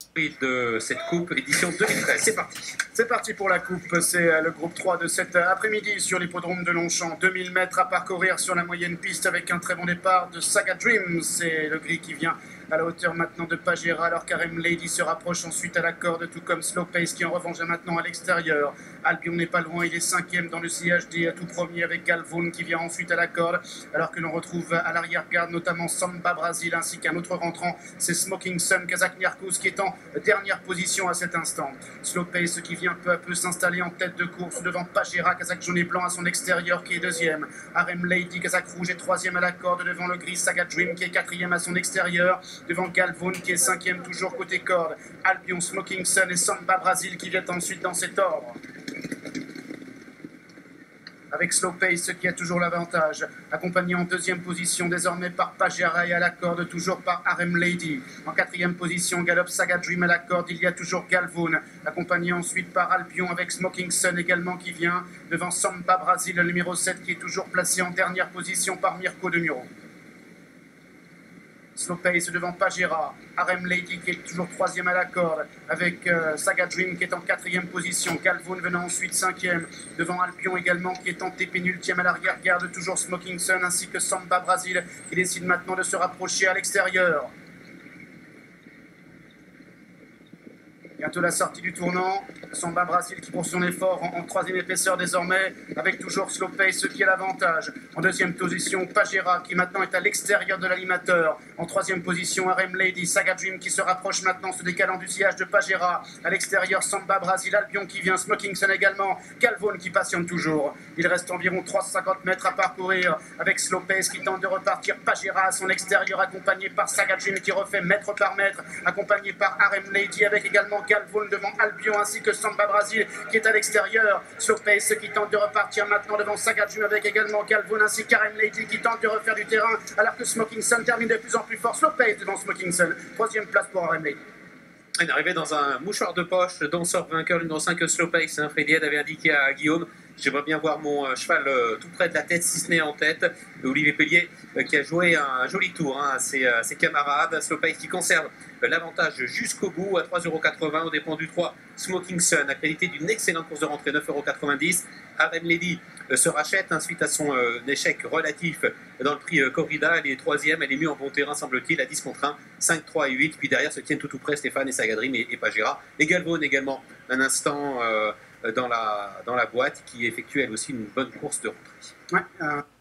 de cette coupe édition 2013. C'est parti. C'est parti pour la coupe, c'est le groupe 3 de cet après-midi sur l'hippodrome de Longchamp. 2000 mètres à parcourir sur la moyenne piste avec un très bon départ de Saga Dream. C'est le gris qui vient à la hauteur maintenant de Pagera, alors qu'Arem Lady se rapproche ensuite à la corde, tout comme Slow Pace qui en revanche est maintenant à l'extérieur. Albion n'est pas loin, il est 5e dans le sillage des tout premiers avec Galvoun qui vient ensuite à la corde, alors que l'on retrouve à l'arrière-garde notamment Samba Brasil ainsi qu'un autre rentrant, c'est Smoking Sun, Kazakh Niarkouz qui est en dernière position à cet instant. Slow Pace qui vient peu à peu s'installer en tête de course devant Pagera, Kazakh jaune et blanc à son extérieur qui est 2e. Arem Lady, Kazakh rouge est 3e à la corde devant le gris Saga Dream qui est 4e à son extérieur. Devant Galvoun qui est 5e toujours côté corde. Albion, Smoking Sun et Samba Brasil qui viennent ensuite dans cet ordre. Avec Slow Pace qui a toujours l'avantage, accompagné en 2e position désormais par Pagera et à la corde, toujours par Arem Lady. En 4e position, Galope Saga Dream à la corde, il y a toujours Galvoun, accompagné ensuite par Albion avec Smoking Sun également qui vient, devant Samba Brasil, le numéro 7 qui est toujours placé en dernière position par Mirko de Muro. Slow Pace devant Pagera, Arem Lady qui est toujours 3e à la corde, avec Saga Dream qui est en 4e position, Galvoun venant ensuite 5e, devant Albion également qui est en pénultième à l'arrière-garde, toujours Smoking Sun ainsi que Samba Brasil qui décide maintenant de se rapprocher à l'extérieur. Bientôt la sortie du tournant, Samba Brasil qui poursuit son effort en 3e épaisseur désormais, avec toujours Slow Pace qui a l'avantage. En 2e position, Pagera qui maintenant est à l'extérieur de l'animateur. En 3e position, Arem Lady, Saga Dream qui se rapproche maintenant, se décalant du sillage de Pagera. À l'extérieur, Samba Brasil, Albion qui vient, Smoking Sun également, Galvoun qui passionne toujours. Il reste environ 350 mètres à parcourir avec Slow Pace qui tente de repartir. Pagera à son extérieur, accompagné par Saga Dream qui refait mètre par mètre, accompagné par Arem Lady avec également Galvoun devant Albion ainsi que Samba Brasil qui est à l'extérieur. Slow Pace qui tente de repartir maintenant devant Saga Dream avec également Galvoun ainsi qu'Arem Lady qui tente de refaire du terrain alors que Smoking Sun termine de plus en plus fort. Slow Pace devant Smoking Sun. 3e place pour Arem Lady. Il est arrivé dans un mouchoir de poche, dont sort vainqueur le numéro 5 Slow Pace. Freddy Head avait indiqué à Guillaume: j'aimerais bien voir mon cheval tout près de la tête, si ce n'est en tête. Olivier Pellier qui a joué un joli tour à ses camarades. Slow Pace qui conserve l'avantage jusqu'au bout à 3,80 € au dépend du 3 Smoking Sun, accrédité d'une excellente course de rentrée, 9,90 €. Arem Lady se rachète suite à son échec relatif dans le prix Corrida. Elle est 3e, elle est mieux en bon terrain semble-t-il, à 10 contre 1, 5, 3 et 8. Puis derrière se tiennent tout près Stéphane et Saga Dream et Pagera. Et Galvoun également un instant dans la boîte qui effectue elle aussi une bonne course de rentrée. Ouais,